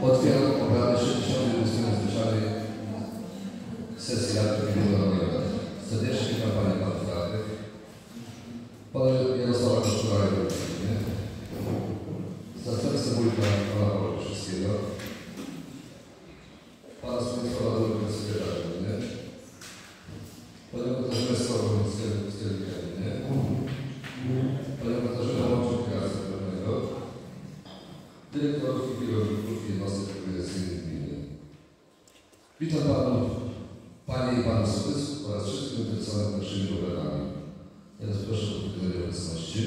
Otwieram obrady 60. nadzwyczajnej sesji Rady Gminy Nowego. Serdecznie witam Panie Panów Radnych, Pana Jarosława Koszula, zastępcę wójta Pana Pawła Krzyskiego, Pana Stanisława Durka, sekretarza gminy, Panią Katarzynę Sławowickiego, gminy, Panią Katarzynę Łącznika, Centralnego, dyrektorów i kierowników jednostek organizacyjnych gminy. Witam Panów, Panie i Panów Sołtysów oraz wszystkich zainteresowanych naszymi obradami. Teraz proszę o potwierdzenie obecności.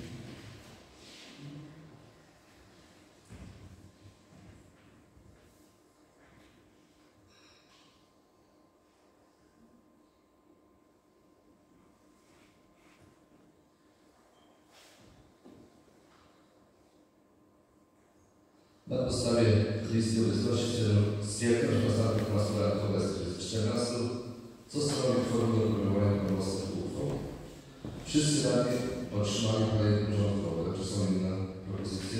Na podstawie listy obecności stwierdzam, że w ostatnich 15 latach obecnych jest 14, co stanowi kworum do podejmowania prawomocnych uchwał. Wszyscy radni otrzymali projekty porządkowe. Czy są inne propozycje?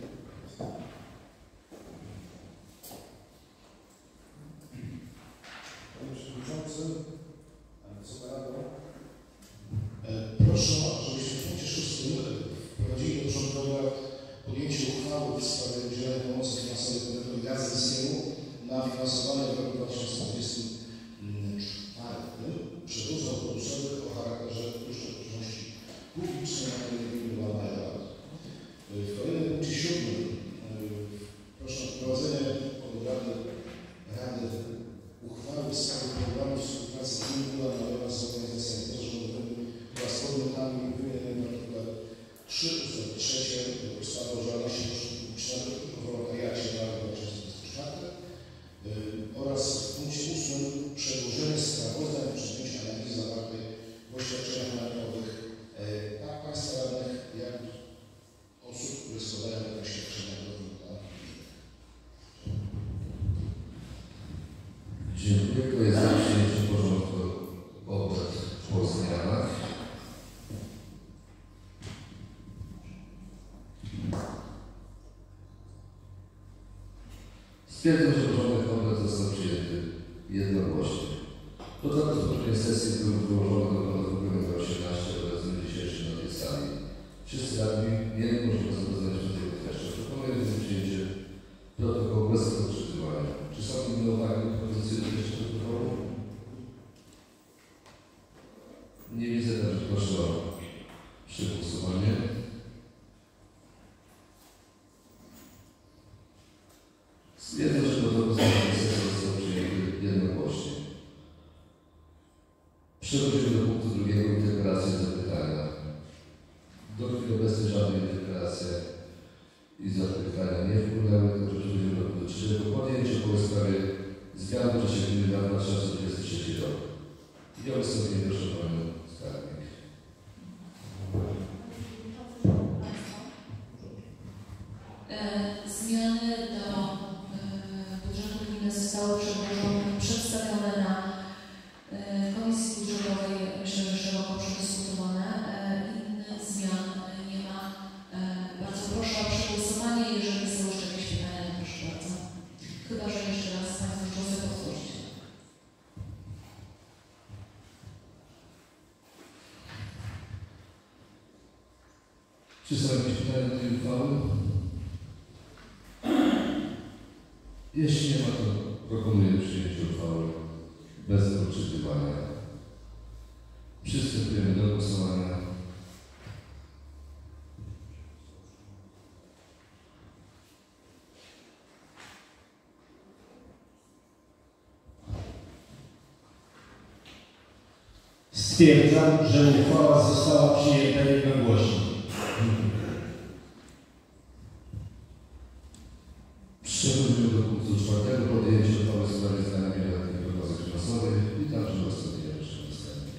Panie Przewodniczący, Wysoka Rado, proszę, żebyśmy w punkcie 6 wprowadzili do porządku obrad podjęcie uchwały w sprawie udzielenia pomocy finansowej podmiotowi Gazdyńskiemu na finansowanie w roku 2024 przewozów autobusowych o charakterze użyteczności publicznej na terenie gminy Waldajra. W kolejnym punkcie 7 proszę o wprowadzenie pod obrady Rady uchwały w sprawie programu współpracy gminy Waldajra z organizacjami pozarządowymi oraz podmiotami wymienionymi w artykule 3 ust. 3 ustawy o działalności publicznego w wolontariacie na rok 2024 oraz w punkcie 8 przedłożenie sprawozdań o przedmiocie analizy zawartej w oświadczeniach majątkowych tak Państwa radnych, jak i osób, które składają te oświadczenia do wójta. Dziękuję. Kto jest za przyjęciem porządku obrad po zmianach? Stwierdzam, że porządek obrad został przyjęty jednogłośnie. Protokół poprzedniej sesji był wyłożony do protokołu nr 18 obecnym dzisiejszym na tej sali. Wszyscy radni mieli możliwość zapoznania się z jego treścią. Proponuję więc przyjęcie protokołu bez odczytywania. Czy są inne uwagi i propozycje do treści protokołu? Nie widzę, także proszę o przegłosowanie. Stwierdzam, że protokół został przyjęty jednogłośnie. Przechodzimy do punktu drugiego, interpelacje i zapytania. Do chwili obecnej żadne interpelacje i zapytania nie wpłynęły, także przechodzimy do punktu trzeciego. Podjęcie uchwały w sprawie zmian w czasie gminy na 2023 rok. I o wystąpienie proszę Panią Skarbnik. Zmiany do budżetu gminy zostały przedstawione na Komisji Budżetowej, myślę, że szeroko przedyskutowane. Innych zmian nie ma. Bardzo proszę o przegłosowanie. Jeżeli są jeszcze jakieś pytania, to proszę bardzo. Chyba że jeszcze raz Państwo chcą sobie powtórzyć. Czy są jakieś pytania do tej uchwały? Jeśli nie ma, to proponuję przyjęcie uchwały bez odczytywania. Przystępujemy do głosowania. Stwierdzam, że uchwała została przyjęta jednogłośnie. Przechodzimy do punktu czwartego. Podjęcie uchwały w sprawie zmiany wieloletniej prognozy finansowej i także rozsądzenia Skarbnik.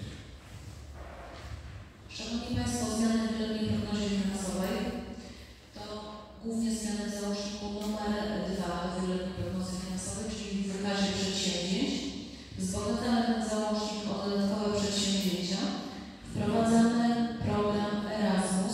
Szanowni Państwo, zmiany w wieloletniej prognozie finansowej to głównie zmiany w załączniku nr 2 do wieloletniej prognozy finansowej, czyli w wykazie przedsięwzięć. Wzbogacamy ten załącznik o dodatkowe przedsięwzięcia. Wprowadzamy program Erasmus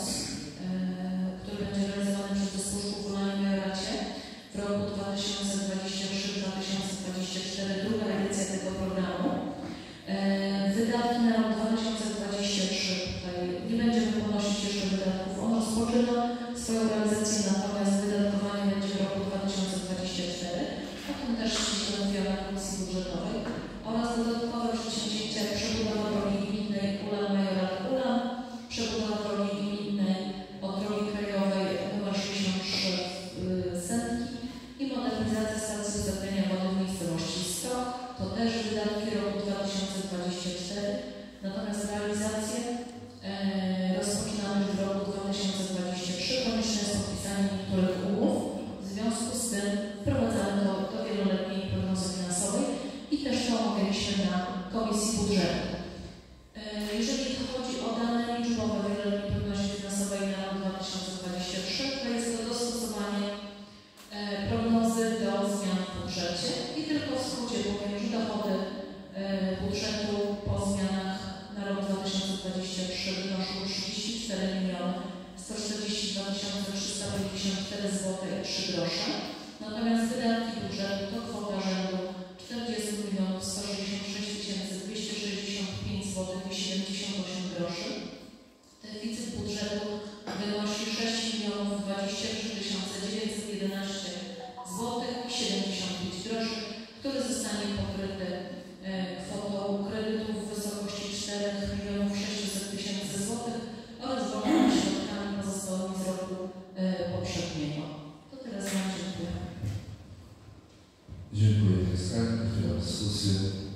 142 354 zł i 3 grosze. Natomiast wydatki budżetu to kwota rzędu 40 166 265 zł i 78 groszy. Deficyt budżetu wynosi 6 023 911 zł i 75 groszy, który zostanie pokryty kwotą kredytów w wysokości 4 600 000 zł oraz wolnymi środkami pozostałymi z roku poprzedniego. To teraz Wam dziękuję. Dziękuję Państwu. Otwieram dyskusję.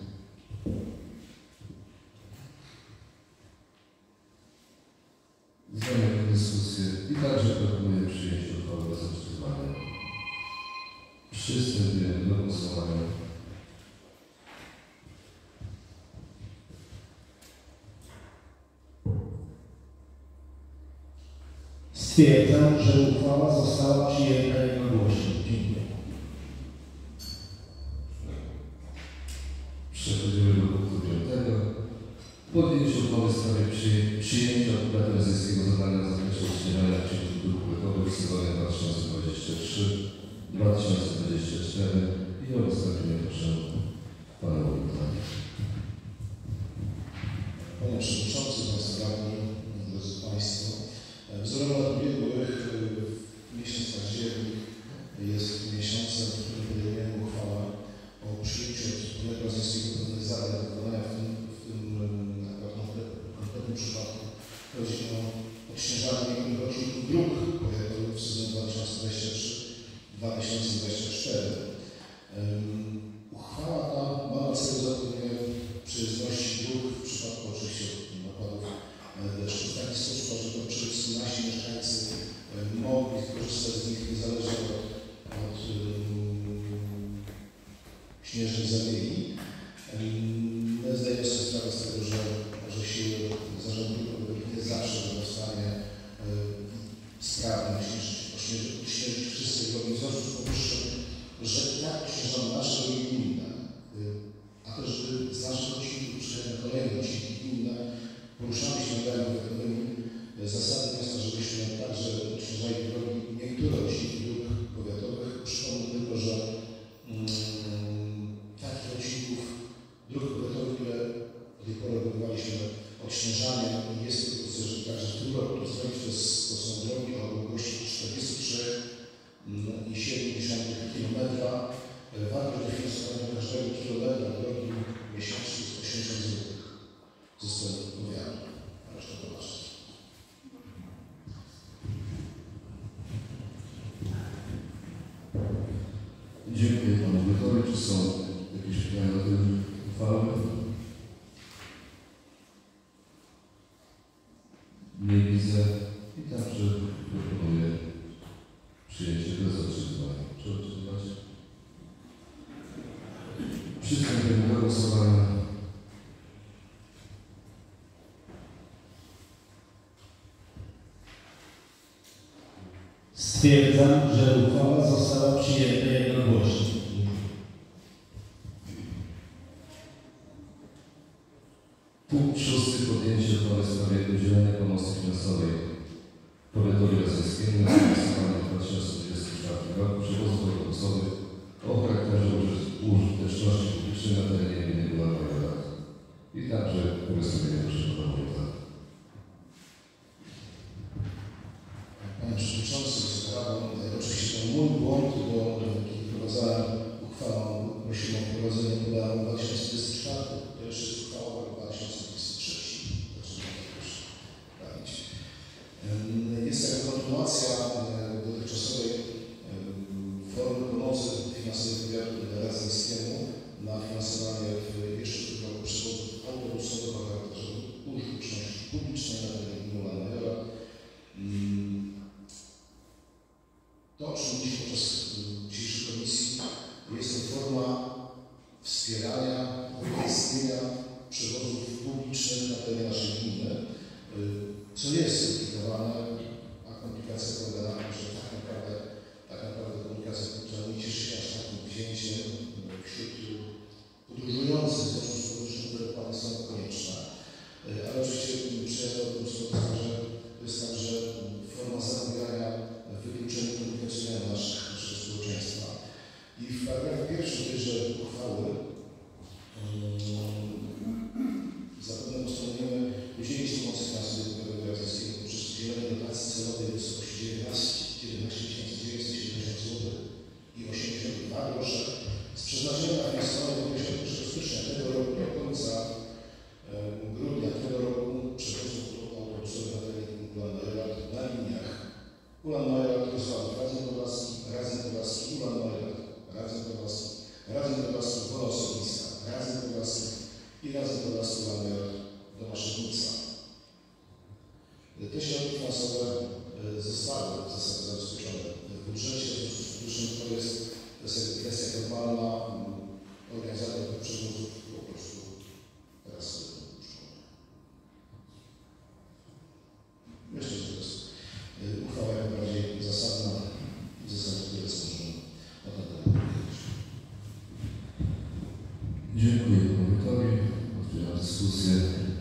Zamykam dyskusję i także proponuję przyjęcie uchwały bez odczytywania. Przystępujemy do głosowania. Stwierdzam, że uchwała została przyjęta jednogłośnie. Dziękuję. Przechodzimy do punktu 5. Podjęcie uchwały w sprawie przyjęcia operatora rosyjskiego zadania w zakresie utrzymania aktywów dróg płytowych w sezonie 2023-2024 i o wystąpienie proszę Pana Wójta. Panie Przewodniczący, Państwo Radni, drodzy Państwo, wzorem lat ubiegłych miesiąc październik jest miesiącem, w którym podejmujemy uchwałę o przyjęciu operatora rosyjskiego pewnych zadań do wykonania w konkretnym przypadku. Chodzi o odśnieżanie niektórych odcinków dróg powiatowych w sezonie 2023-2024. Uchwała ta ma na celu zapewnienie przejezdności dróg w przypadku oczywiście napadów deszczu w taki sposób, że to przede wszystkim nasi mieszkańcy mogli korzystać z nich niezależnie od śnieżnej zabiegi. My zdajemy sobie sprawę z tego, że siły zarządu drogowych nie zawsze będą w stanie sprawnie odśnieżyć wszystkie drogi. W związku z powyższym, że tak odśnieżamy nasze drogi gminne, a też z naszych odcinków przyjęte kolejne odcinki gminne, poruszamy się drogami powiatowymi. Zasady miasta, żebyśmy także odśnieżali drogi, niektóre odcinki dróg powiatowych. Przypomnę tylko, że takich odcinków dróg powiatowych, które do tej pory odbywaliśmy odśnieżanie, jest propozycja, że także w tym roku to zrobić. To są drogi o długości 43,7 km. Wartość dofinansowania każdego kilometra drogi miesięcznie jest 80 zł ze strony powiatu. A reszta to nasze. Dziękuję Panu Wójtowi. Czy są jakieś pytania do tej uchwały? Nie widzę i także proponuję przyjęcie bez odczytywania. Czy odczytywać? Przystępujemy do głosowania. Stwierdzam, że uchwała została przyjęta jednogłośnie. Punkt 6. Podjęcie uchwały w sprawie udzielenia pomocy finansowej powiatowi razyjskiemu na finansowanie w 2024 roku przewozów autobusowych o charakterze użyteczności publicznej na terenie gminy Górnowa. I także wystąpienie proszę Pana Wójta. Panie Przewodniczący, oczywiście to mój błąd, bo kiedy wprowadzałem uchwałę, prosimy o wprowadzenie podaru 2024, to jeszcze jest uchwała 2023. Jest taka kontynuacja dotychczasowej formy pomocy finansowej powiatu razyjskiemu na finansowanie jeszcze w tym roku przewozów autobusowych o charakterze użyteczności publicznej na terenie gminy Majora. To, o czym mówiliśmy podczas dzisiejszej komisji, jest to forma wspierania, umożliwienia przewozów publicznych na terenie naszej gminy, co jest skomplikowane, a komplikacja alokacji celowej w wysokości 19 970 zł i 82 grosze z przeznaczeniem na finansowanie od 1 stycznia tego roku do końca grudnia tego roku przewozów autobusowych na terenie Ulan-Majorat na liniach Ulan-Majorat, Wrocław, Radzeń Podlaski, Ulan-Majorat, Radzeń Podlaski, Wola Osobista, Radzeń Podlaski i Radzeń Podlaski, Ulan-Majorat do Maszynnica. Te środki finansowe zostały w zasadzie zabezpieczone w budżecie, w związku z czym to jest kwestia normalna, organizacja tych przewozów po prostu teraz dopuszczona. Myślę, że to jest uchwała jak najbardziej zasadna i zasadna, które możemy na ten temat powiedzieć. Dziękuję panu wójtowi. Otwieram dyskusję.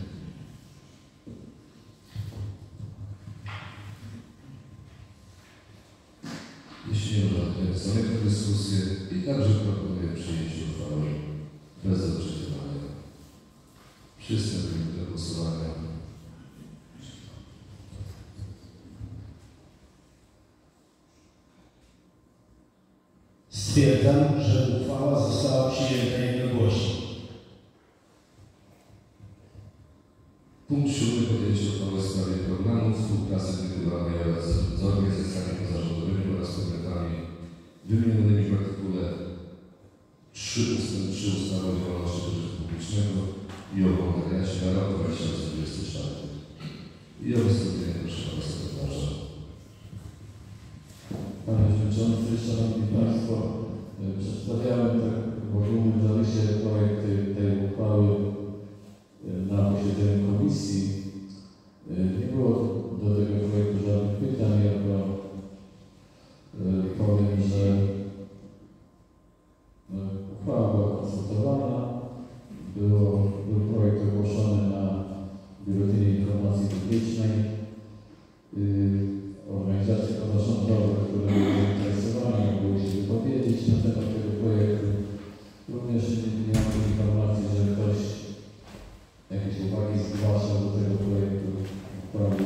Jeśli nie ma żadnych, zamykam dyskusję i także proponuję przyjęcie uchwały bez odczytywania. Przystępujemy do głosowania. Stwierdzam, że uchwała została przyjęta jednogłośnie. Punkt 7. Podjęcie uchwały w sprawie programu współpracy wykonania z organizacjami pozarządowymi oraz podmiotami wymienionymi w artykule 3 ust. 3 ustawy o działalności pożytku publicznego i o wolontariacie na rok 2024. I o wystąpienie proszę pana sekretarza. Panie Przewodniczący, Szanowni Państwo, przedstawiałem tak w ogólnym zarysie projekt tej uchwały na posiedzeniu komisji. Nie było do tego projektu żadnych pytań, jako powiem, że uchwała była konsultowana, był projekt ogłoszony na Biuletynie Informacji Publicznej. Organizacje pozarządowe, które były zainteresowane, mogły się wypowiedzieć na temat tego projektu. Również nie mam informacji, że ktoś jakieś uwagi zgłaszał do tego projektu uchwały.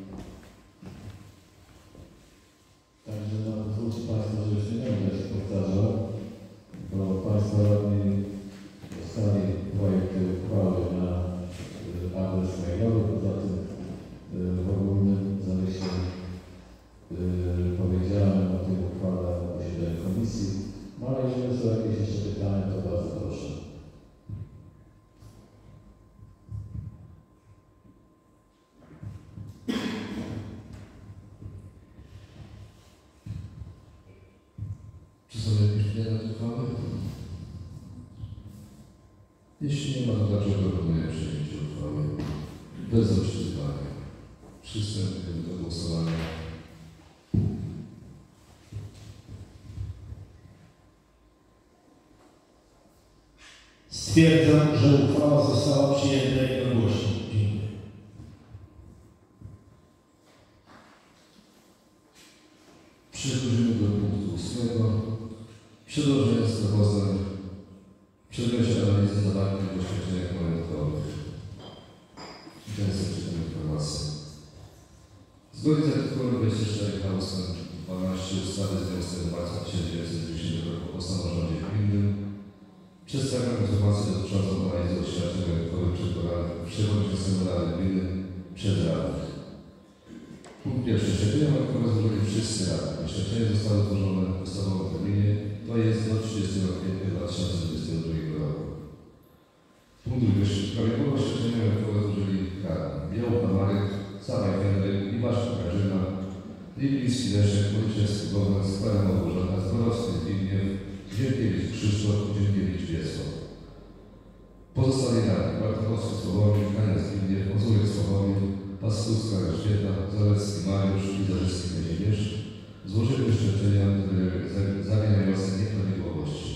Także pozwólcie Państwo, że już nie będę się powtarzał, bo Państwo radni dostali projekty uchwały na adres mailowy, poza tym w ogólnym zarysie powiedziałem o tej uchwale na posiedzeniu komisji. No ale jeżeli są jakieś jeszcze pytania, to bardzo proszę. Czy są jakieś pytania na tę uchwałę? Jeśli nie ma, to także proponuję przyjęcie uchwały bez odczytywania. Przystępujemy do głosowania. Stwierdzam, że uchwała została przyjęta jednogłośnie. Dziękuję. Przechodzimy do punktu 8. Przedłożenie sprawozdań w przedmiocie analizy zawartych w oświadczeniach majątkowych. Często czytam informacje. Zgodnie z artykułem 24 ust. 12 ustawy z dnia 8 marca 1990 roku o samorządzie gminnym przedstawiam informację dotyczącą analizy oświadczeń majątkowych przewodniczącego Rady Gminy przez radnych. Punkt pierwszy. Oświadczenia majątkowe złożyli wszyscy radni. Oświadczenia zostały złożone w ustawowym terminie, to jest do 30 kwietnia 2022 roku. Punkt drugi. Prawidłowo oświadczenia majątkowe złożyli radni Białka Marek, Sawaj Henryk, Iwaszka Grażyna, Lipiński Leszek, Policzewski Bogdan, Składa Małgorzata, Zborowski Zbigniew, Dziękiewicz Krzysztof, Dziękiewicz Wiesław. Pozostali radni Bartkowski Sławomir, Kania Zbigniew, Ozurek Sławomir, Paskowska Elżbieta, Zalewski Mariusz i Zarzewski Kazimierz złożyli oświadczenia zawierające nieprawidłowości.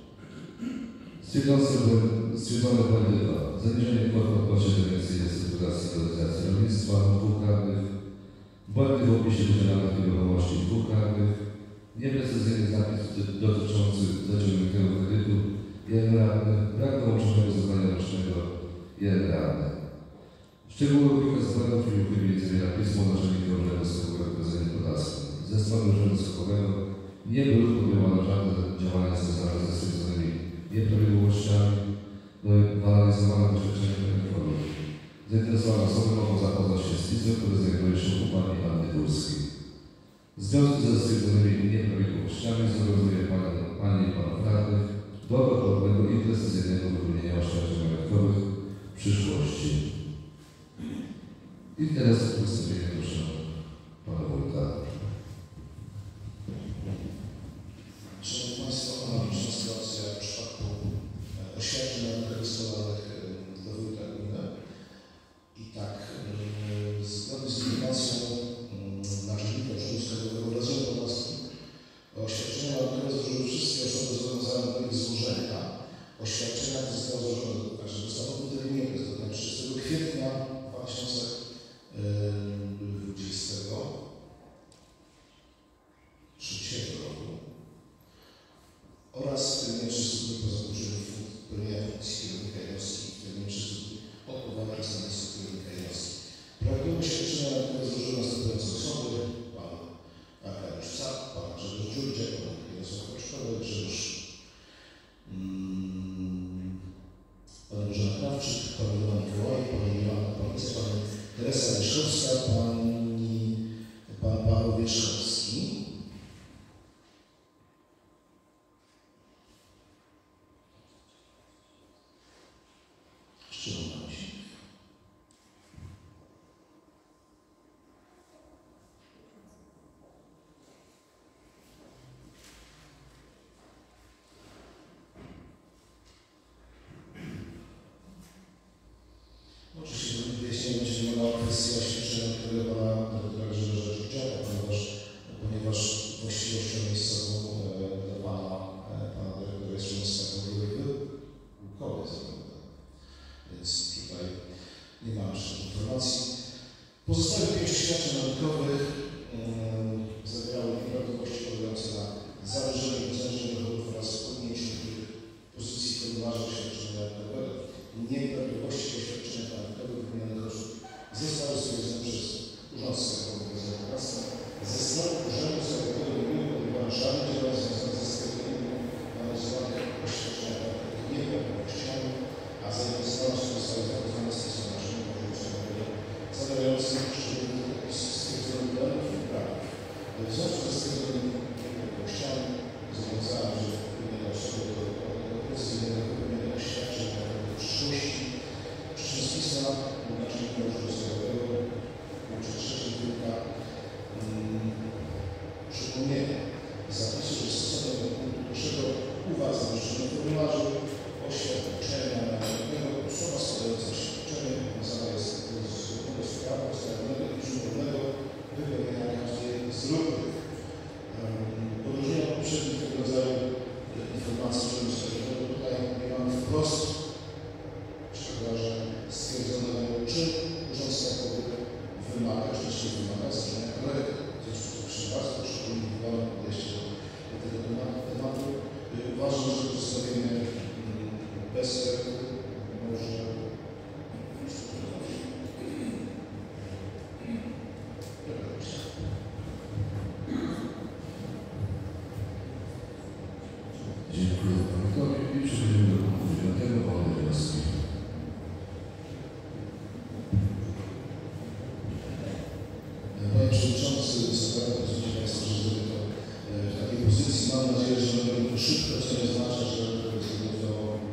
Stwierdzone błędy 2. Zaniżenie kwoty odnośnie do Więcej Restrukturyzacji i Waloryzacji Rolnictwa, 2 radnych. Błędy w opisie udzielanych nieruchomości, 2 radnych. Nieprecyzyjny zapis dotyczący zaciągniętego kredytu, 1 radny. Brak dołączonego zeznania rocznego, 1 radny. Szczególną opiekę zwrócił między innymi na pismo Naczelnika Urzędu Skarbowego w Gazecie Podlaskim. Ze strony Urzędu Skarbowego nie były podejmowane żadne działania związane ze stwierdzonymi nieprawidłowościami, no i analizowane doświadczenia kontrolowe. Zainteresowane osoby mogą zapoznać się z pismem, które znajduje się u pani Anny Górskiej. W związku ze stwierdzonymi nieprawidłowościami zobowiązuje Pani i Panów Radnych do dokładnego i precyzyjnego wypełnienia oświadczeń majątkowych w przyszłości. I teraz wystąpienie proszę Pana Wójta. Szanowni Państwo, analogiczna sytuacja w przypadku oświadczeń majątkowych składanych do wójta gminy. I tak, zgodnie z informacją Naczelnika Urzędu Skarbowego w Radzie Podlaskim, oświadczenia majątkowe złożyły wszystkie osoby zobowiązane do ich złożenia. Oświadczenia zostały złożone także w ustawowym terminie, to jest do 30 kwietnia 2023 roku oraz w terminie 30 dni po zakończeniu pełnienia funkcji kierownika jednostki, w terminie 30 dni od powołania stanowiska kierownika jednostki. Projektowe oświadczenia majątkowe złożyły następujące osoby: pan Arkadiusz Sak, pan Grzegorz Dziurdziak, pan Jarosław Koczkowy, Grzegorz pan Bożena Krawczyk, pan Roman Mikołaj, pan Joanna Policja, pani Teresa Wierzchowska, pan Paweł Wierzchowski. Szczególności. Oczywiście do wyjaśnienia będzie wymagała kwestia oświadczenia, które pana doktora Grzegorza Dziurdziaka, ponieważ właściwością miejscową dla pana dyrektora jest Szymowskiego Wójkowy zapewne. Więc tutaj nie ma jeszcze informacji. Pozostałych 5 oświadczeń majątkowych zawierały nieprawidłowości polegające na zawyżeniu i obniżeniu dochodów oraz podjęciu niektórych pozycji formularza oświadczenia majątkowego. Nieprawidłowości w oświadczeniach majątkowych wymienionych osób zostały stwierdzone przez Urząd Skarbowy Gazety Podlaskie. Ze strony Urzędu Skarbowego nie były podejmowane żadne działania związane ze stwierdzonymi analizowanych oświadczeniach majątkowych nieprawidłowościami, a zainteresowane zostały zapoznane z pismem Naczelnika Urzędu Skarbowego zawierającym szczególnych opisów stwierdzonych błędów i prawów. W związku ze stwierdzonymi nieprawidłowościami zobowiązałem, że wymienione osoby do precyzyjnego wypełnienia oświadczeń w przyszłości. Przyczyn z pisma Naczelnika Urzędu Skarbowego w 3 wieku przypomnienia zapisu, że stosownie do punktu pierwszego uwag zamieszczonych w formularzu oświadczenia majątkowego osoba składająca oświadczenie związana jest z zwykłego sprawu ustalionego i przyjemnego wypełnienia każdej z dróg. Podróżnienia poprzednich tego rodzaju informacji Urzędu Skarbowego tutaj nie mamy wprost stwierdzonego, czy Urząd Skarbowy wymaga, czy też nie wymaga złożenia projektu. W związku z czym bardzo przypomniałem podejście do tego tematu. Uważam, że przedstawienie bez projektu może Dziękuję Panu Wójtowi i przechodzimy do punktu 9. Wolne wnioski. Panie Przewodniczący, pozwólcie Państwo, że zrobię to w takiej pozycji. Mam nadzieję, że będę to szybko, co nie oznacza, że zrobię to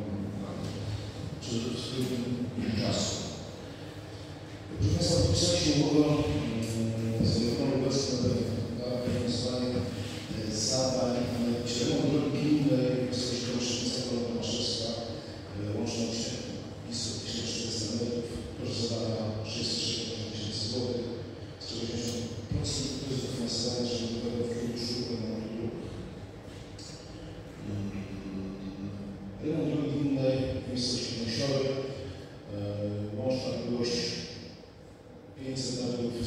w skrótnym czasu. Proszę Państwa, podpisaliśmy umowę z Unią Obecną na organizowanie zadań remontu drogi gminnej w wysokości Kołyszynica, Kolona Tomaszewska, łączność blisko 1400 metrów. Proszę zadania 660 000 zł. Z czego 80% to jest dofinansowanie rządowego w funduszu remontu dróg. Remont drogi gminnej w miejscowości Nosiory, łączna długość 500 metrów,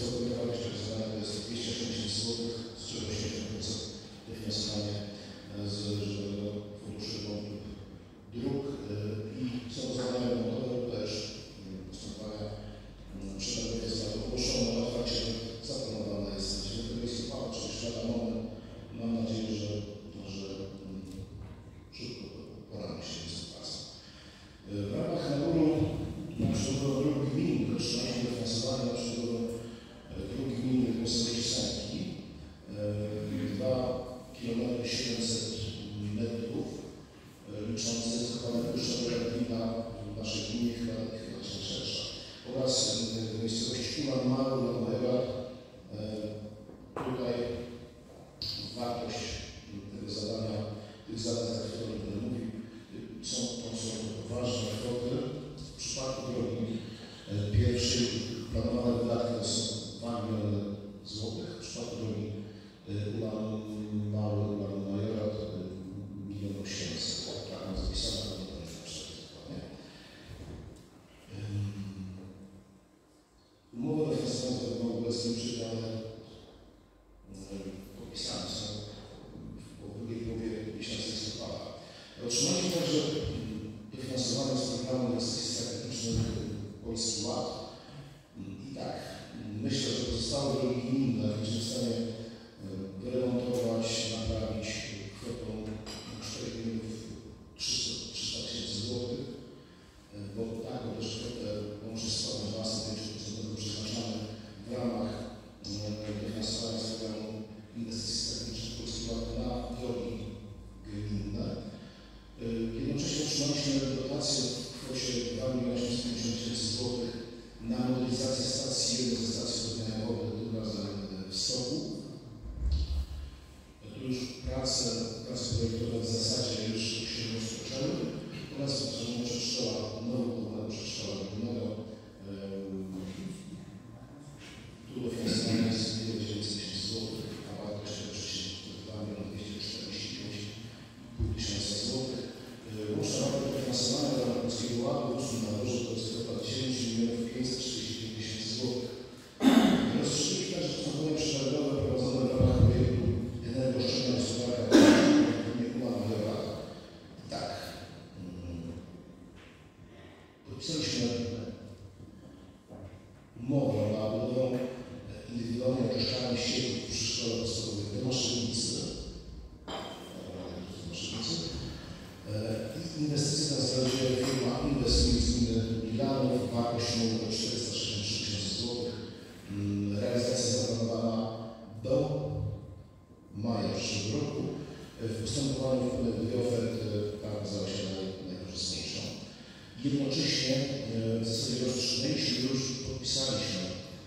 tych zadań, o których będę mówił. To są ważne kwoty. W przypadku drogi pierwszej planowane wydatki to są 2 miliony złotych. W przypadku drogi Ulan-Mały, Ulan-Majora to 1 800 000. Tak mam zapisane, ale nie pamiętam dokładnie. Umowy dofinansowania mogą obecnie przyjmowane podpisane są w drugiej połowie miesiąca listopada. Otrzymaliśmy także dofinansowanie z programu inwestycji strategicznych Polski Ład. I tak, myślę, że pozostałe drogi gminne będziemy w stanie wyremontować, naprawić kwotą 4 milionów 300 000 złotych, bo taką też kwotę łącznie z składem własnym 5% przeznaczamy w ramach dofinansowania z programu inwestycji strategicznych Polski Ład na drogi gminne. Jednocześnie otrzymaliśmy dotację w kwocie 2 850 000 złotych na modernizację stacji, jednej ze stacji odnawiania wody, tym razem w Stoku. Tu już prace projektowe w zasadzie już się rozpoczęły oraz wytworzenie przedszkola, nowego przedszkola gminnego. Tu dofinansowanie jest 1 900 000 złotych, a wartość tego przedsięwzięcia 2 245 500 złotych. Łączna wartość dofinansowania dla Polskiego Ładu na dworze to jest kwota 9 545 000 złotych. Rozstrzygnięcie także postępowanie przetargowe prowadzone w ramach projektu energooszczędna gospodarka gminy Ulan-Majora. Tak. Podpisaliśmy umowę na budowę indywidualnej oczyszczalni ścieków przy szkole podstawowej w Maszynnicy. Inwestycja ta zrealizuje firma Inwestment z gminy Milanów, wartość umowy 463 000 złotych. Realizacja zaplanowana do maja przyszłego roku. W postępowaniu dwie oferty ta okazała się najkorzystniejszą. Jednocześnie w zasadzie rozpoczęliśmy już, podpisaliśmy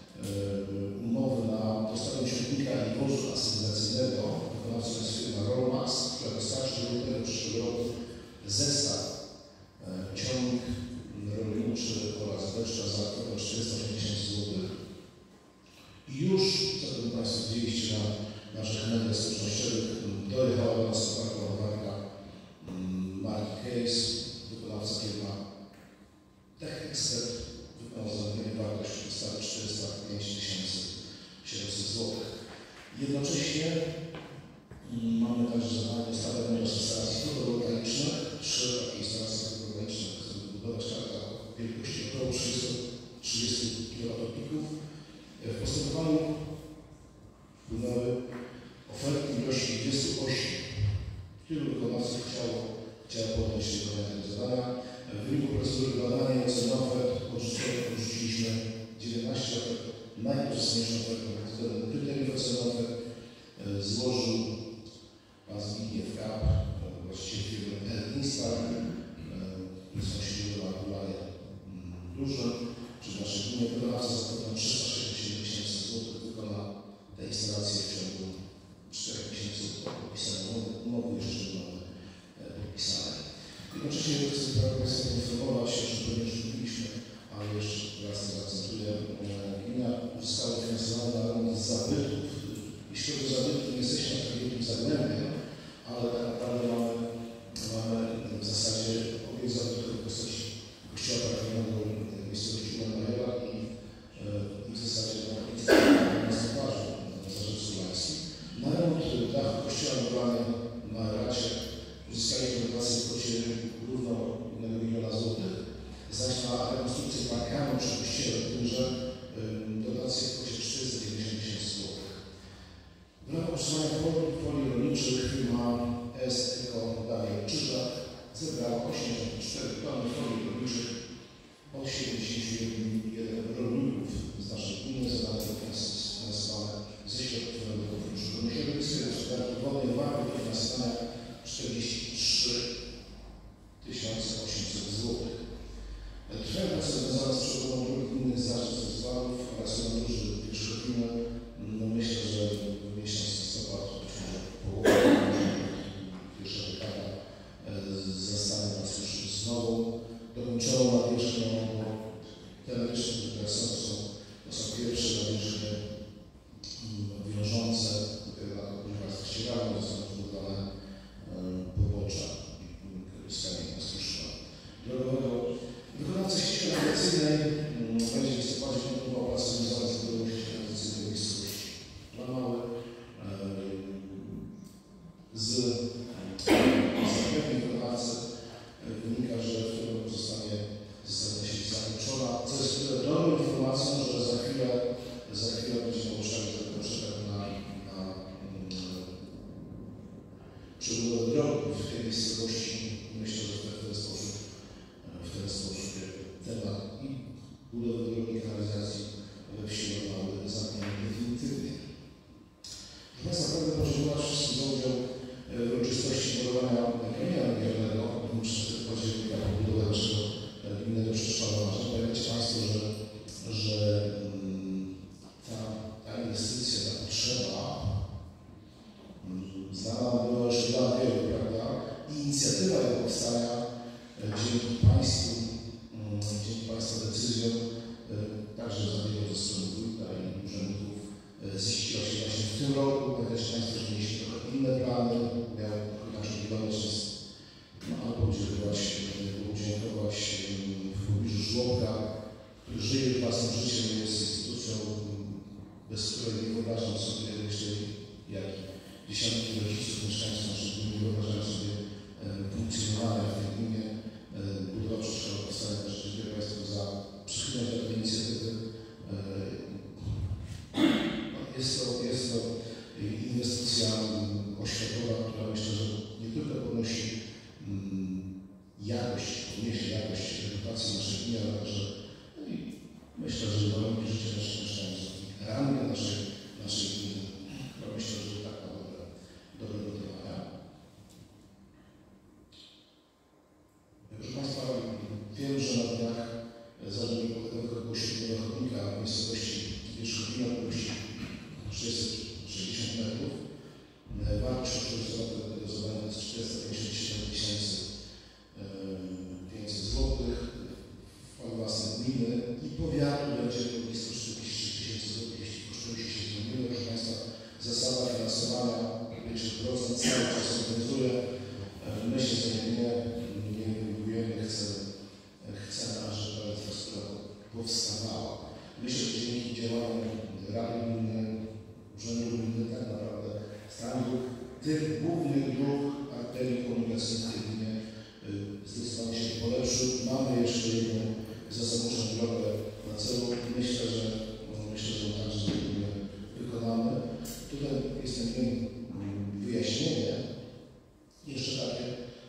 umowę na dostawę ciągnika i wozu asymilacyjnego. Wykonawcą jest firma Rolmax, która dostarczy do lutego przyszłego roku zestaw ciągnik rolniczy oraz deszcza za kwotę 480 000 złotych. I już, co pewnie Państwo widzieliście na naszych mediach społecznościowych, dojechała do nas taka ładowarka marki Case, wykonawca firma Tech Expert, wykonał zamówienie wartość ustawy 405 700 zł. Jednocześnie mamy także zadanie dostawę instalacji fotowoltaicznych, 3 takie instalacje fotowoltaiczne, chcemy wybudować każda o wielkości około 30 kWp. W postępowaniu wpłynęły oferty w ilości 28. Wielu wykonawców chciało podjąć się wykonania tego zadania. W wyniku procedury badania i oceny ofert odrzuciliśmy 19 ofert. Najkorzystniejszą ofertą względem kryteriów oceny ofert złożył pan Zbigniew Kap, właściciel firmy Instal, który są siedzibą na Bulanie Dużym, czy w naszej gminie. Wykonawca za kwotę 360 000 złotych wykona te instalacje w ciągu 4 miesięcy od podpisania umowy jeszcze nie mamy podpisanej. Jednocześnie chcę Państwa poinformować, że pewnie już mówiliśmy, ale jeszcze raz to zaakcentuję, gmina uzyskała finansowanie na remont zabytków. Jeśli chodzi o zabytki, nie jesteśmy na takim zagłębiem, ale tak naprawdę mamy w zasadzie obiekt zabytków w postaci kościoła prawnego miejscowości Ulan-Majora i w zasadzie na stowarzu na Zarzew Sulański. Na remont dachu kościoła w Ulan-Majoracie uzyskaliśmy dotację w kwocie równo 1 miliona złotych, zaś na rekonstrukcję parkanu przy kościele, tymże dotację w kwocie 490 000 złotych. W ramach otrzymania folii rolniczych firma S-Eco Daniel Czyżak zebrała 84 tony folii rolniczych od 71 rolników z naszej gminy, zadane finansowane ze środków Narodowego Funduszu Rolniczego Gospodarki Wodnej, warte dofinansowania 43 800 zł. Trwają prace związane z przebudową dróg gminnych Zarzew Wrocławów oraz Duży Wierzchowina. Myślę, że miesiąc listopad, być może połowa pierwsza dekada Z zapewnień wykonawcy wynika, że w tym roku zostanie sieć zakończona, co jest tyle dobrą informacją, że za chwilę będziemy ogłaszali przetarg na przebudowę drogi w tej miejscowości. Myślę, że w ten sposób temat i budowy drogi i kanalizacji we wsi zostały zamknięte definitywnie. Proszę Państwa, pragnę podziękować wszystkim za udział w uroczystości budowania kamienia węgielnego 16 października na budowę naszego gminnego przekształcenia. Pamiętacie Państwo, że ta inwestycja, ta potrzeba znana była już dla wielu, prawda? I inicjatywa jej powstania dzięki Państwa decyzjom, także zabiegów ze strony wójta i urzędników, ziściła się właśnie w tym roku. Pamiętacie Państwo, że mieliśmy trochę inne plany, miał nasz konieczność podziękować w pobliżu żłobka, który żyje własnym życiem, jest instytucją, bez której nie wyobrażam sobie, myślę, jak dziesiątki rodziców, mieszkańców naszych gmin nie wyobrażają sobie funkcjonowania w tej gminie. Budowa przedszkola powstania. Też dziękuję Państwu za przychylność do tej inicjatywy. Jest to inwestycja oświatowa, która myślę, że nie tylko podniesie jakość edukacji naszej gminy, ale także myślę, że warunki życia naszych mieszkańców, rangę naszej gminy, która myślę, że tak ma dobre działania. Proszę Państwa, wiem, że na dniach Zarządu Powiatowego ogłosił ochotnika w miejscowości Wierzchowina, długości 660 metrów. Wartość tego zadania to jest 457 500 zł. Wkład własny gminy i powiatu będzie blisko 43 000 zł, jeśli kosztuje się gminy. Proszę Państwa, zasada finansowania 50% cały czas obowiązuje. Myślę, że nie negujemy, chcemy, żeby ta infrastruktura powstawała. Myślę, że dzięki działaniom Rady Gminy, Urzędu Gminy tak naprawdę stan tych głównych dróg, arterii komunikacyjnych w tej gminie zdecydowanie się polepszył. Mamy jeszcze jedną zasadniczą drogę na celu. Myślę, że także zrobimy, wykonamy. Tutaj jest takie wyjaśnienie, jeszcze takie,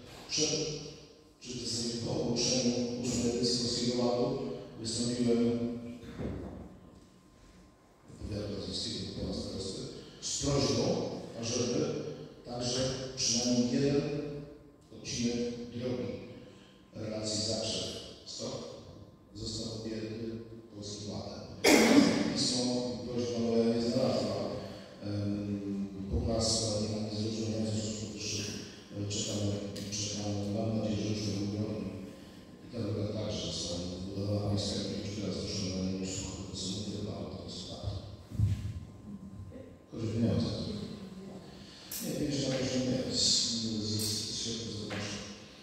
po ogłoszeniu 8. edycji Polskiego Ładu wystąpiłem do powiatu radzieckiego, do pana starosty, z prośbą, ażeby także przynajmniej jeden odcinek drogi relacji Zakrzew-Stok został objęty Polskim Ładem. Pismo i prośba moja nie znalazła poklasku, ale nie mamy zrozumienia, w związku z czym czekamy. Mam nadzieję, że już to mówią i ta droga także została wybudowana. Państwa, jak już teraz proszę na nie już co mówię, to jest fakt. Chodzi o pieniądze. Nie, wiesz, na to, że nie jest z środków zewnętrznych.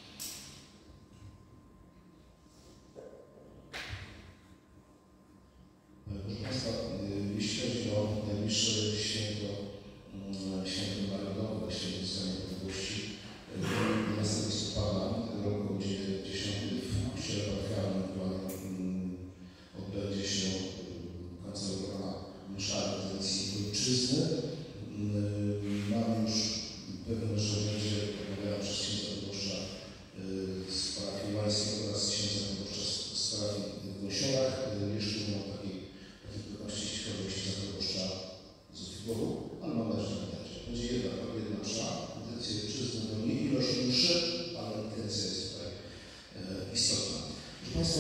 Proszę Państwa, jeśli chodzi o najbliższe święto narodowe, święto Niepodległości, 11 listopada tego roku o godzinie 10 w kościele parafialnym odbędzie się koncelebrowana msza rezydencji ojczyzny. Mamy już pewne, że będzie omawiana przez księdza proboszcza z parafii Łańskiej oraz księdza proboszcza z parafii w Nosiorach. Jeszcze nie mam takiej pewności, jeśli chodzi o księdza proboszcza z Wyboru, ale mam nadzieję, że będzie jedna msza, intencja ojczyzny, no nie ilość mszy, ale intencja jest tutaj istotna. Proszę Państwa,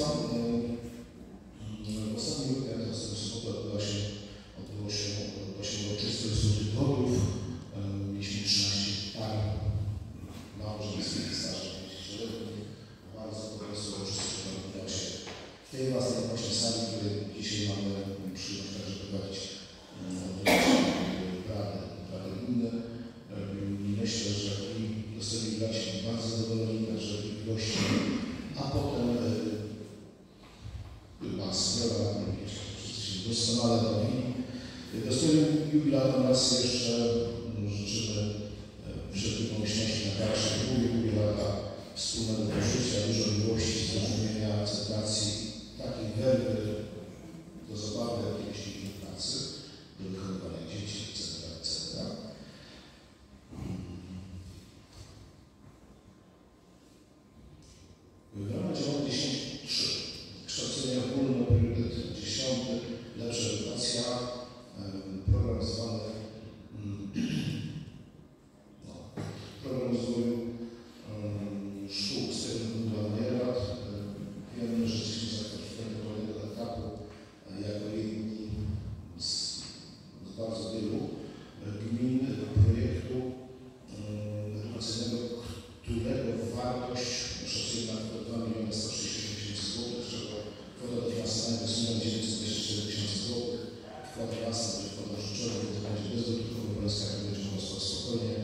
w ostatnim weekend, w ostatnią sobotę odbyła się uroczystość złotych godów. Mieliśmy 13 par małżeńskich starzy, bardzo po prostu uroczystość odbyła się w tej własnej właśnie sali, w której dzisiaj mamy przyjemność także prowadzić Rady Gminy. Myślę, że i dostojni bracia bardzo zadowoleni, także i gości, a potem chyba sprawa, wszyscy się doskonale bawili. Dostojnym jubilatom raz jeszcze życzymy wszelkie pomyślności na dalsze długie lata wspólnego życia, dużo miłości, zrozumienia, akceptacji, takiej werwy do zabawy jakiejś innej pracy, do wychowywania dzieci, etc., etc. W ramach działania 10.3 kształcenie ogólne, priorytet 10, lepsza edukacja, program zwany program rozwoju szkół z tego Manierat. Wiemy, że jesteśmy zakwalifikowani do kolejnego etapu jako jedni z bardzo wielu gmin projektu edukacyjnego, którego wartość szacuje na 2 136 000 zł, z czego kwota dofinansowania to jest 924 000 zł. Wkład własny, czyli wkład rzeczowy, to będzie bezdotykowy, Polska będzie mogła spać spokojnie.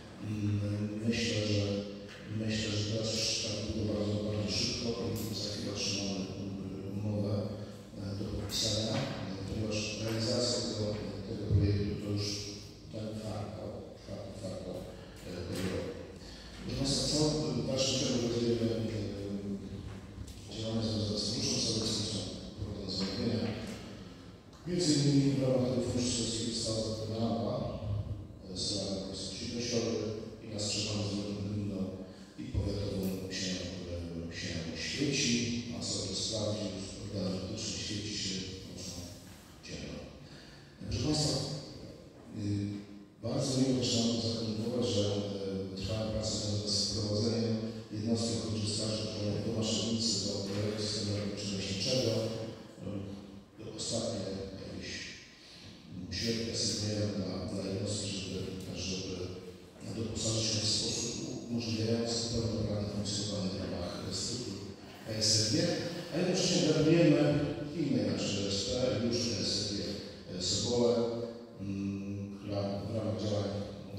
Myślę, że też tak było bardzo szybko i za chwilę otrzymamy umowę do podpisania, ponieważ realizacja tego projektu to już ten kwartał tego roku. Proszę Państwa, co w dalszym ciągu realizujemy działania związane z funduszem sołeckim, są prowadzone zamówienia. Między innymi w ramach tego funduszu sołeckiego została zakupiona mapa solarna żywnościowy i nastrzeżony z gminną i powiatową się świeci, a sobie sprawdził, że faktycznie świeci się mocno ciemno. Proszę Państwa, bardzo miło też nam zakomunikować, że trwają prace związane z wprowadzeniem jednostek korzystarzy do maszynnicy do projektu systemu leśniczego. Ostatnie jakieś środki asygnują dla jednostek, żeby doposażyć się w sposób umożliwiający pełnoprawne funkcjonowanie w ramach struktur ESRG, a jednocześnie gratulujemy innej naszej RSP, już ESRG Sobole, która w ramach działań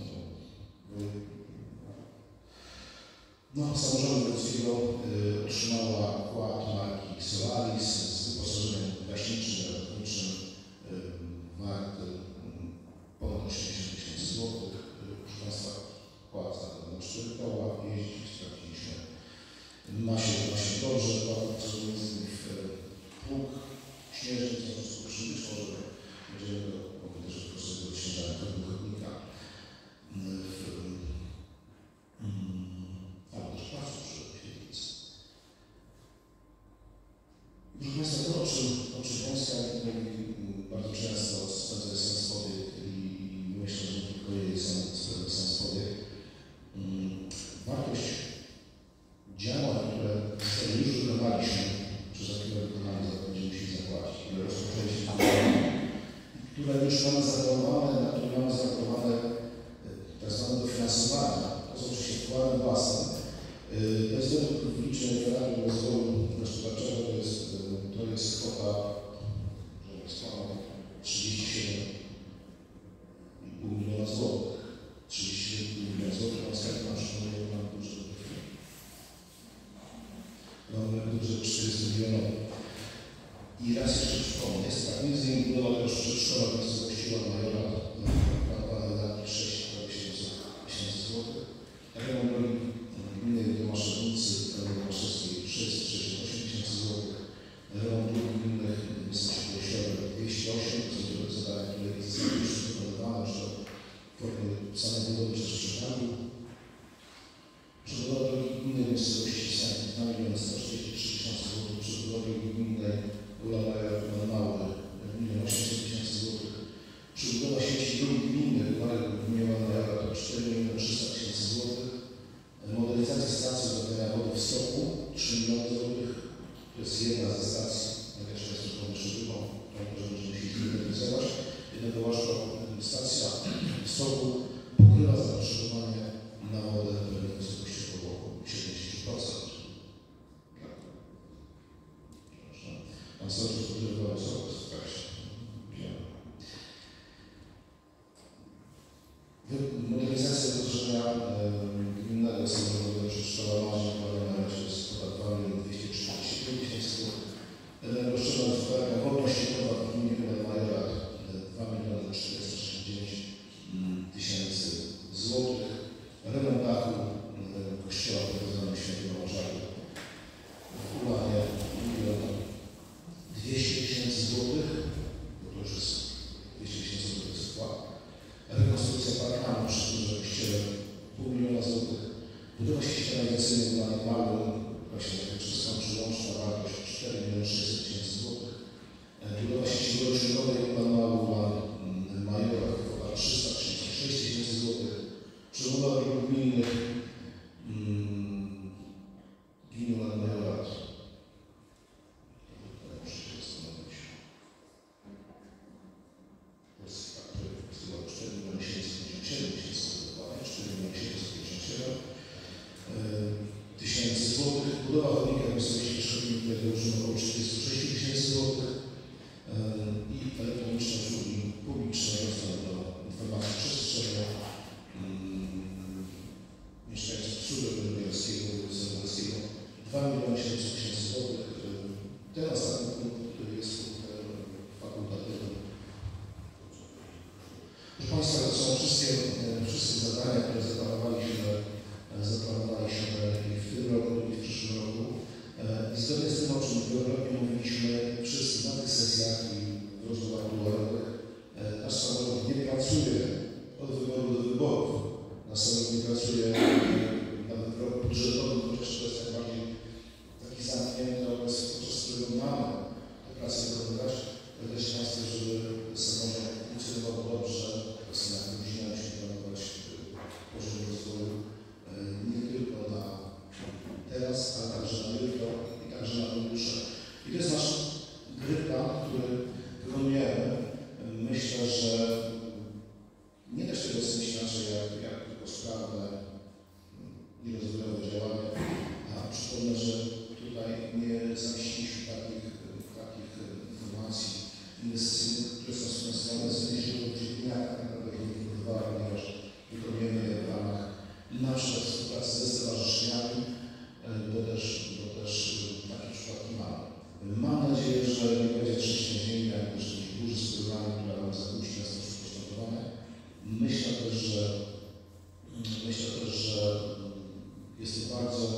samorządu ludzkiego otrzymała wkład marki Solaris z wyposażeniem gaśniczym, ratowniczym warty ponad 80 000 zł. Proszę Państwa, wkład na 4 koła, jeździć, sprawdziliśmy. Ma się dobrze, między innymi w pług śnieżny, w związku z czym być może będziemy mogli też wykorzystać do śnieżania tego chodnika albo też placu przy świetlicy. Proszę Państwa, to o czym Polska mówi bardzo często, spędza sens powiek i myślę, że tylko jej spędza sens powiek. Wartość działań, które już wykonaliśmy, czy za chwilę wykonamy, za to będziemy musieli zapłacić, które rozpoczęliśmy, które już mamy zaplanowane, na które mamy zaplanowane tak zwane dofinansowanie, to są oczywiście wkłady własne. To jest według wyliczeń Referatu Rozwoju Gospodarczego, to jest kwota 37,5 miliona złotych. 37,5 miliona złotych, a ostatnio nam przypomniał nam budżet do chwili. Mamy budżet 400 milionów. I raz jeszcze przypomnę, jest tak, między innymi budowa też przedszkola w miejscowości Majora, planowane wydatki 6,7 złotych. Remont drogi gminy Tomaszewnicy, Tomaszewskiej 668 000 złotych. Remont dróg gminnych wysokościowych 208, to są zadania, które zostały już wykonywane, czy to w formie samej budowy, czy przetargu. Przebudowa drogi gminnej miejscowości Sęk 2 143 000 zł, przebudowa drogi gminnej Ulamaja Mały 1 800 000 zł, przebudowa sieci dróg gminnych gminy Ulamaja to 4 300 000 zł, modernizacja stacji zabrania wody w Stoku 3 miliony złotych. To jest jedna ze stacji, jak ja często powiem drugą, którą będziemy musieli zmodernizować. Jednakowoż stacja w Stoku pokrywa zapotrzebowanie na wodę w wysokości około 70%. Pan Soczek podrywał sobie w trakcie. Modernizacja wyposażenia gminnego samorządowego przedszkola Marzeń Kolejna to jest kwota 2 245 000 zł. Rozszerzona gospodarka wodno-ściekowa w gminie Majorat 2 469 000 zł. przebudowa dróg gminnych gminy Majorat. Muszę się zastanowić. To jest tak, to było 4 757 tysięcy złotych. Budowa chodnika w miejscowości Szkodnik już około 46 tysięcy złotych i elektroniczne usługi publiczne, dostęp do informacji przestrzennej mieszkańców Sudeł Bielskiego, Województwa 2 700 tysięcy złotych. Ten ostatni punkt jest punktem fakultatywnym. Proszę Państwa, to są wszystkie zadania, które zaplanowaliśmy i w tym roku, i w przyszłym roku. I zgodnie z tym, o czym wielokrotnie mówiliśmy wszyscy na tych sesjach i w rozmowach kuluarowych, nasz samorząd nie pracuje od wyboru do wyborów. Nasz samorząd nie pracuje nawet w roku budżetowym, chociaż to jest najbardziej taki zamknięty okres, podczas którego mamy tę pracę wykonywać. Też Państwo, żeby samorząd funkcjonował dobrze, to jest na godzinę się planować poziom rozwoju nie tylko na teraz, ale także na jutro i także na pojutrze. I to jest nasz gry plan, który wykonujemy. Myślę, że nie da się tego ocenić inaczej jak tylko sprawne i rozwojowe działania. A przypomnę, że tutaj nie zamieściliśmy takich informacji inwestycyjnych, które są sfinansowane z źródeł dnia, tak naprawdę ich nie wykonywała, ponieważ wykonujemy je w ramach na przykład współpracy ze stowarzyszeniami, bo też takie przypadki mamy. Mam nadzieję, że nie będzie trzęsienia ziemi, jak też jakiejś burzy z programami, która nam zakłóci nas postępowanie. Myślę też, że jest to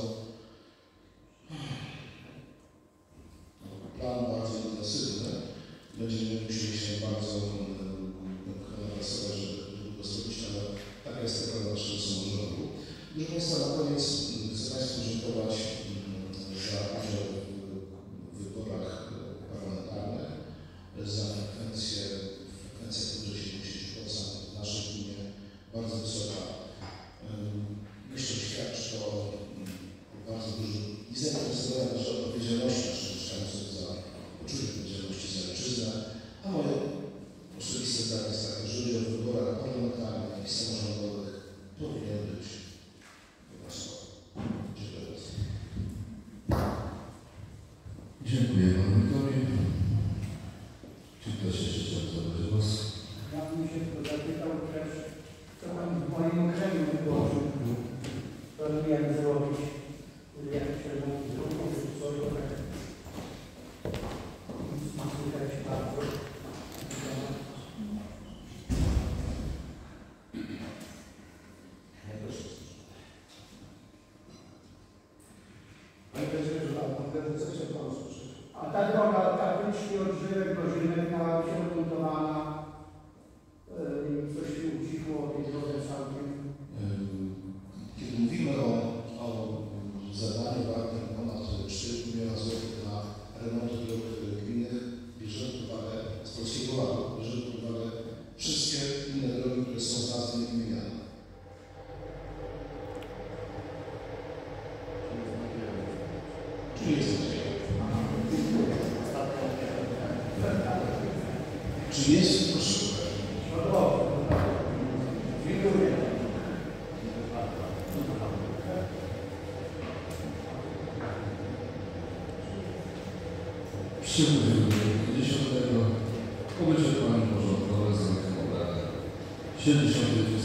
plan bardzo intensywny. Będziemy musieli się bardzo pracować, żeby go zrobić, ale taka jest taka naszego samorządu. Proszę Państwa, na koniec chcę Państwu dziękować za udział w wyborach parlamentarnych, za frekwencję powyżej 70% w naszej gminie, bardzo wysoka. Myślę, że świadczy to o bardzo dużym i zainteresowaniu też odpowiedzialności naszych mieszkańców za poczucie odpowiedzialności za ojczyznę, a moje osobiste zdanie jest takie, że udział w wyborach parlamentarnych i samorządowych powinien być obowiązkowy. Dziękuję bardzo. Dziękuję Panu Witowi. Czy ktoś jeszcze chciał zabrać głos? Ja bym się zapytał też, co Pan w moim okręgu wyborczym planuje zrobić, jak się zrobić coś słychać bardzo. A ta droga, ta wyszli od Żyrek do Żymek miała być remontowana. Coś się ucichło o tej drodze całkiem. Kiedy mówimy o zadaniu wartym ponad 4 miliona złotych na remont dróg gminnych, bierzemy pod uwagę z Polskiego Ładu, bierzemy pod uwagę wszystkie inne drogi, które są z nazwy wymieniane. Czy jest nadzieja? Czy jest? Proszę. No dobrze. Dziękuję. Przystępujemy do 10. Powyżej Pani porządkowe zamykam obrady. 70.